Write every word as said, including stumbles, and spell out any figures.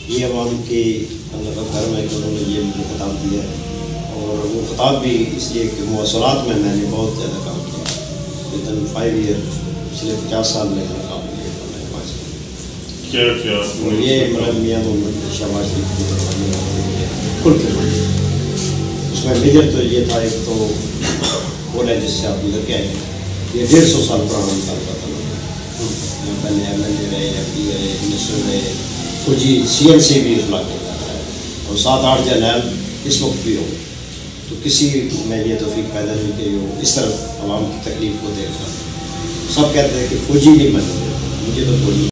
ये अवाम के अल्लाह का करम है कि उन्होंने ये मुझे खिताब दिया है, और वो खिताब भी इसलिए कि मौसलात में मैंने बहुत ज़्यादा काम किया। विदिन फाइव ईयर पिछले पचास साल में काम किया था पाँच क्या क्या और ये मतलब मियाँ मोहम्मद शहबाज कुल फिल्म, उसमें मेजर तो ये था, एक तो वो है जिससे आप गुजर के आए, ये डेढ़ सौ साल पुराना मुतालबा था। पहले एम एल ए रहे, एम पी रहे, मिनिस्टर रहे, फौजी सी एन सी भी उस इलाके का है, और सात आठ जर्नैल इस वक्त भी हो। तो किसी में ये तौफीक पैदा नहीं कि वो इस तरह आवाम की तकलीफ को देखना। सब कहते हैं कि फौजी नहीं बनोगे, मुझे तो फौजी